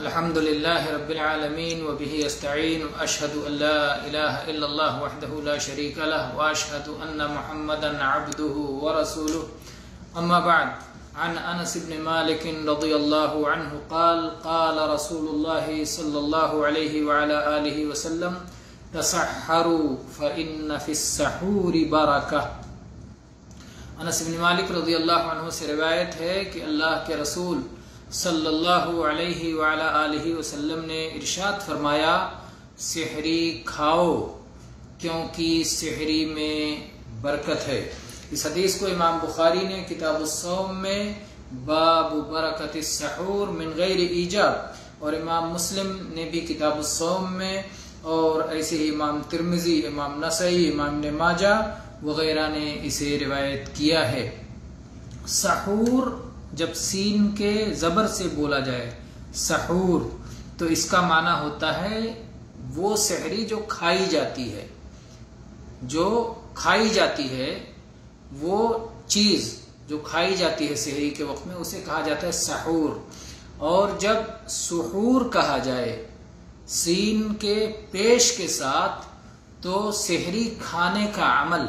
الحمد لله رب العالمين وبه استعين وأشهد أن لا إله إلا الله وحده لا شريك له وأشهد أن محمدا عبده ورسوله أما بعد عن أنس بن مالك رضي الله عنه قال قال رسول الله صلى الله عليه وعلى آله وسلم تسحروا فإن في السحور بركة۔ انس بن مالک رضی اللہ عنہ سے روایت ہے کہ اللہ کے رسول صلی اللہ علیہ وعلی آلہ وسلم نے ارشاد فرمایا، سحری کھاؤ کیونکہ سحری میں برکت ہے۔ اس حدیث کو امام بخاری نے کتاب الصوم میں باب برکت السحور من غیر ایجاب، اور امام مسلم نے بھی کتاب الصوم میں، اور ایسے ہی امام ترمذی، امام نسائی، امام ابن ماجہ وغیرہ نے اسے روایت کیا ہے۔ سحور جب سین کے زبر سے بولا جائے سحور، تو اس کا معنی ہوتا ہے وہ سحری جو کھائی جاتی ہے، جو کھائی جاتی ہے، وہ چیز جو کھائی جاتی ہے سحری کے وقت میں اسے کہا جاتا ہے سحور۔ اور جب سحور کہا جائے سین کے پیش کے ساتھ تو سحری کھانے کا عمل،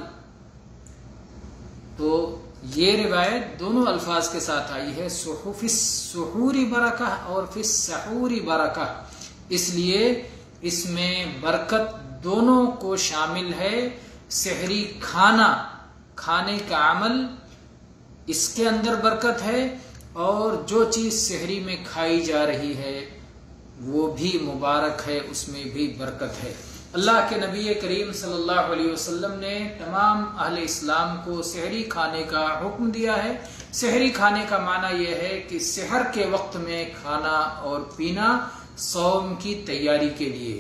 تو یہ روایت دونوں الفاظ کے ساتھ آئی ہے، فی السحور برکہ اور فی السحور برکہ، اس لیے اس میں برکت دونوں کو شامل ہے۔ سحری کھانے کا عمل اس کے اندر برکت ہے، اور جو چیز سحری میں کھائی جا رہی ہے وہ بھی مبارک ہے، اس میں بھی برکت ہے۔ اللہ کے نبی کریم صلی اللہ علیہ وسلم نے تمام اہل اسلام کو سحری کھانے کا حکم دیا ہے۔ سحری کھانے کا معنی یہ ہے کہ سحر کے وقت میں کھانا اور پینا صوم کی تیاری کے لیے۔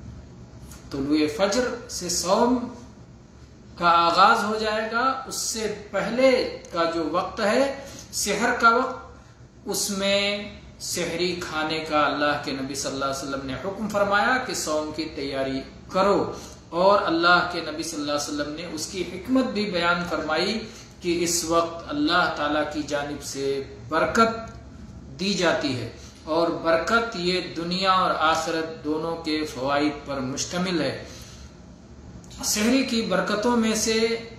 طلوع فجر سے صوم کا آغاز ہو جائے گا، اس سے پہلے کا جو وقت ہے سحر کا وقت، اس میں سحری کھانے کا اللہ کے نبی صلی اللہ علیہ وسلم نے حکم فرمایا کہ صوم کی تیاری کرو، اور اللہ کے نبی صلی اللہ علیہ وسلم نے اس کی حکمت بھی بیان فرمائی کہ اس وقت اللہ تعالی کی جانب سے برکت دی جاتی ہے، اور برکت یہ دنیا اور آخرت دونوں کے فوائد پر مشتمل ہے۔ سحری کی برکتوں میں سے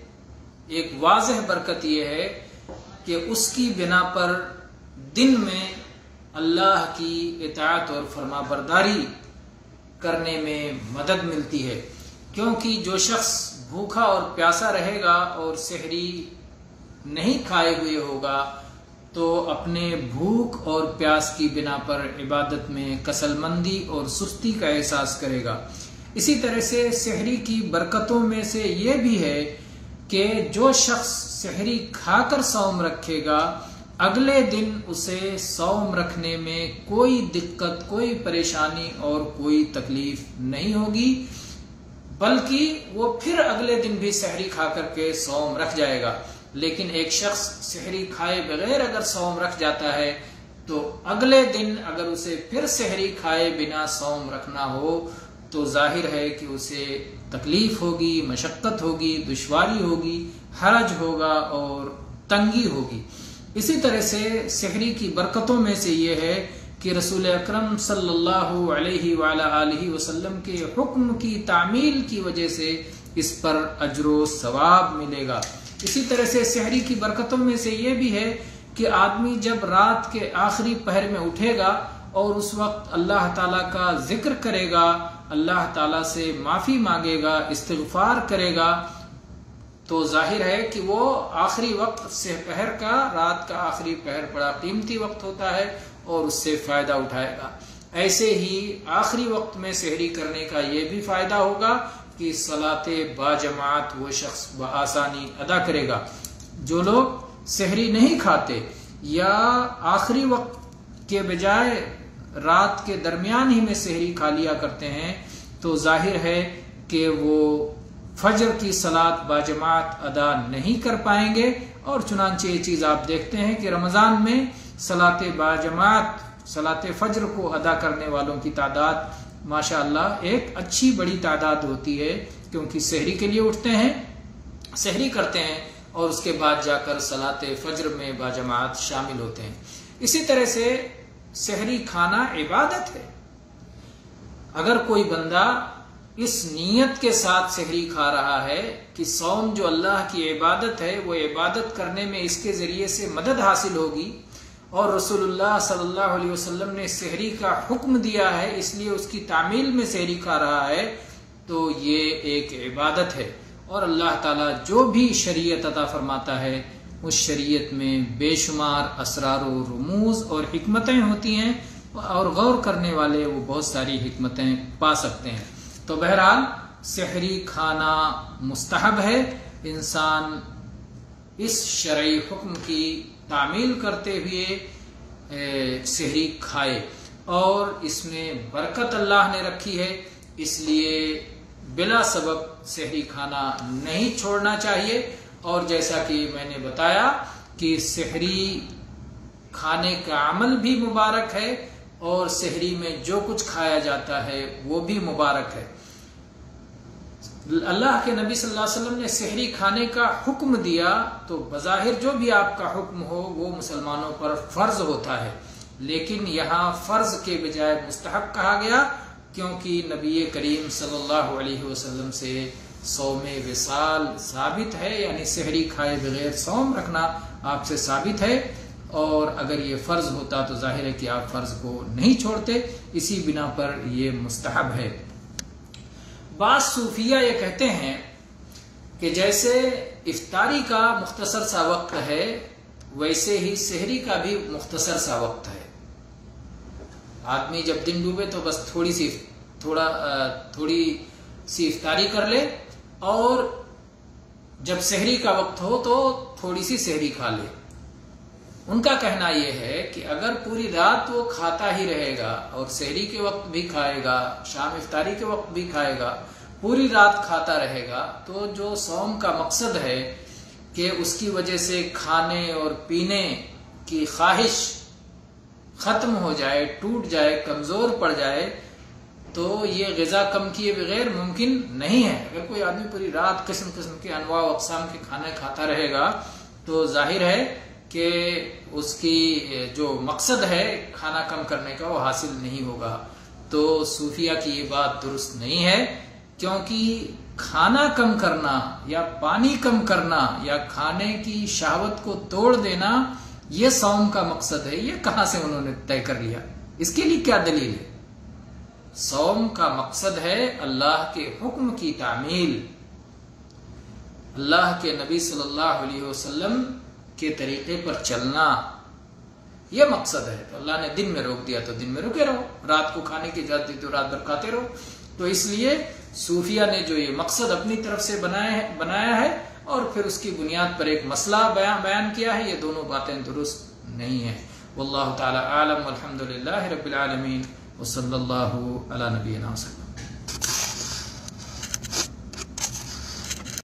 ایک واضح برکت یہ ہے کہ اس کی بنا پر دن میں اللہ کی اطاعت اور فرما برداری کرنے میں مدد ملتی ہے، کیونکہ جو شخص بھوکا اور پیاسا رہے گا اور سحری نہیں کھائے ہوئے ہوگا تو اپنے بھوک اور پیاس کی بنا پر عبادت میں کسل مندی اور سستی کا احساس کرے گا۔ اسی طرح سے سحری کی برکتوں میں سے یہ بھی ہے کہ جو شخص سحری کھا کر صوم رکھے گا اگلے دن اسے صوم رکھنے میں کوئی دقت، کوئی پریشانی اور کوئی تکلیف نہیں ہوگی، بلکہ وہ پھر اگلے دن بھی سحری کھا کر کے صوم رکھ جائے گا۔ لیکن ایک شخص سحری کھائے بغیر اگر صوم رکھ جاتا ہے تو اگلے دن اگر اسے پھر سحری کھائے بنا صوم رکھنا ہو تو ظاہر ہے کہ اسے تکلیف ہوگی، مشقت ہوگی، دشواری ہوگی، حرج ہوگا اور تنگی ہوگی۔ اسی طرح سے سحری کی برکتوں میں سے یہ ہے کہ رسول اکرم صلی اللہ علیہ وعلی آلہ وسلم کے حکم کی تعمیل کی وجہ سے اس پر اجر و ثواب ملے گا۔ اسی طرح سے سحری کی برکتوں میں سے یہ بھی ہے کہ آدمی جب رات کے آخری پہر میں اٹھے گا اور اس وقت اللہ تعالیٰ کا ذکر کرے گا، اللہ تعالیٰ سے معافی مانگے گا، استغفار کرے گا، تو ظاہر ہے کہ وہ آخری وقت سحر کا، رات کا آخری پہر بڑا قیمتی وقت ہوتا ہے اور اس سے فائدہ اٹھائے گا۔ ایسے ہی آخری وقت میں سحری کرنے کا یہ بھی فائدہ ہوگا کہ صلاۃ باجماعت وہ شخص بآسانی ادا کرے گا۔ جو لوگ سحری نہیں کھاتے یا آخری وقت کے بجائے رات کے درمیان ہی میں سحری کھا لیا کرتے ہیں تو ظاہر ہے کہ وہ فجر کی صلاۃ باجماعت ادا نہیں کر پائیں گے، اور چنانچہ یہ چیز آپ دیکھتے ہیں کہ رمضان میں صلاۃ باجماعت، صلاۃ فجر کو ادا کرنے والوں کی تعداد ماشاءاللہ ایک اچھی بڑی تعداد ہوتی ہے، کیونکہ سحری کے لیے اٹھتے ہیں، سحری کرتے ہیں اور اس کے بعد جا کر صلاۃ فجر میں باجماعت شامل ہوتے ہیں۔ اسی طرح سے سحری کھانا عبادت ہے. اگر کوئی بندہ اس نیت کے ساتھ سحری کھا رہا ہے کہ صوم جو اللہ کی عبادت ہے وہ عبادت کرنے میں اس کے ذریعے سے مدد حاصل ہوگی، اور رسول اللہ صلی اللہ علیہ وسلم نے سحری کا حکم دیا ہے اس لیے اس کی تعمیل میں سحری کھا رہا ہے، تو یہ ایک عبادت ہے. اور اللہ تعالیٰ جو بھی شریعت عطا فرماتا ہے اس شریعت میں بے شمار اسرار و رموز اور حکمتیں ہوتی ہیں، اور غور کرنے والے وہ بہت ساری حکمتیں پا سکتے ہیں. تو بہرحال سحری کھانا مستحب ہے، انسان اس شرعی حکم کی تعمیل کرتے ہوئے سحری کھائے، اور اس میں برکت اللہ نے رکھی ہے، اس لیے بلا سبب سحری کھانا نہیں چھوڑنا چاہیے. اور جیسا کہ میں نے بتایا کہ سحری کھانے کا عمل بھی مبارک ہے، اور سحری میں جو کچھ کھایا جاتا ہے وہ بھی مبارک ہے. اللہ کے نبی صلی اللہ علیہ وسلم نے سحری کھانے کا حکم دیا تو بظاہر جو بھی آپ کا حکم ہو وہ مسلمانوں پر فرض ہوتا ہے، لیکن یہاں فرض کے بجائے مستحب کہا گیا، کیونکہ نبی کریم صلی اللہ علیہ وسلم سے صوم وصال ثابت ہے، یعنی سحری کھائے بغیر صوم رکھنا آپ سے ثابت ہے، اور اگر یہ فرض ہوتا تو ظاہر ہے کہ آپ فرض کو نہیں چھوڑتے، اسی بنا پر یہ مستحب ہے. بعض صوفیہ یہ کہتے ہیں کہ جیسے افطاری کا مختصر سا وقت ہے ویسے ہی سحری کا بھی مختصر سا وقت ہے. آدمی جب دن ڈوبے تو بس تھوڑی سی افطاری کر لے، اور جب سحری کا وقت ہو تو تھوڑی سی سحری کھا لے. ان کا کہنا یہ ہے کہ اگر پوری رات وہ کھاتا ہی رہے گا اور سحری کے وقت بھی کھائے گا، شام افطاری کے وقت بھی کھائے گا، پوری رات کھاتا رہے گا، تو جو صوم کا مقصد ہے کہ اس کی وجہ سے کھانے اور پینے کی خواہش ختم ہو جائے، ٹوٹ جائے، کمزور پڑ جائے، تو یہ غذا کم کیے بغیر ممکن نہیں ہے. اگر کوئی آدمی پوری رات قسم قسم کے انواع و اقسام کے کھانے کھاتا رہے گا تو ظاہر ہے کہ اس کی جو مقصد ہے کھانا کم کرنے کا وہ حاصل نہیں ہوگا. تو صوفیہ کی یہ بات درست نہیں ہے، کیونکہ کھانا کم کرنا یا پانی کم کرنا یا کھانے کی شہوت کو توڑ دینا یہ صوم کا مقصد ہے. یہ کہاں سے انہوں نے طے کر لیا؟ اس کے لیے کیا دلیل ہے؟ صوم کا مقصد ہے اللہ کے حکم کی تعمیل، اللہ کے نبی صلی اللہ علیہ وسلم کے طریقے پر چلنا، یہ مقصد ہے. تو اللہ نے دن میں روک دیا تو دن میں رکے رہو، رات کو کھانے کی اجازت دی تو رات بھر کھاتے رہو. تو اس لیے صوفیہ نے جو یہ مقصد اپنی طرف سے بنایا ہے اور پھر اس کی بنیاد پر ایک مسئلہ بیان کیا ہے، یہ دونوں باتیں درست نہیں ہیں. واللہ تعالی عالم، والحمد للہ رب العالمین، وصلی اللہ علی نبینا وسلم.